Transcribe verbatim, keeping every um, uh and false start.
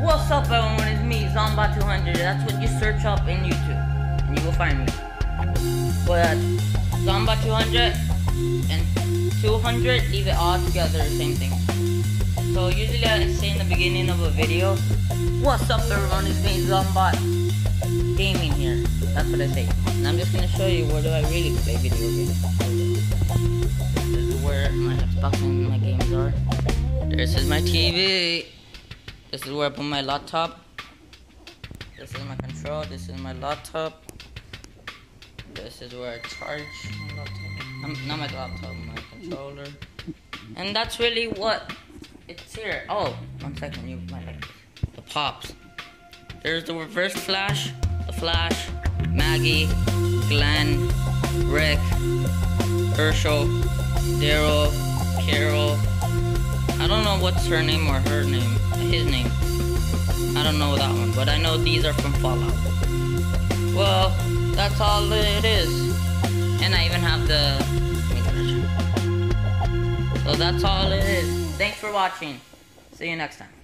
What's up everyone, it's me, Zomba two hundred. That's what you search up in YouTube and you will find me. But Zomba two hundred and two hundred, leave it all together, same thing. So usually I say in the beginning of a video, what's up everyone, it's me, Zomba Gaming here. That's what I say. And I'm just gonna show you where do I really play video games. This is where my Xbox and my games are. This is my T V. This is where I put my laptop. This is my control. This is my laptop. This is where I charge my laptop. Um, not my laptop, my controller. And that's really what it's here. Oh, one second, you might like this. The pops. There's the reverse flash, the flash, Maggie, Glenn, Rick, Herschel, Daryl, Carol. I don't know what's her name or her name, his name. I don't know that one, but I know these are from Fallout. Well, that's all it is. And I even have the... So that's all it is. Thanks for watching. See you next time.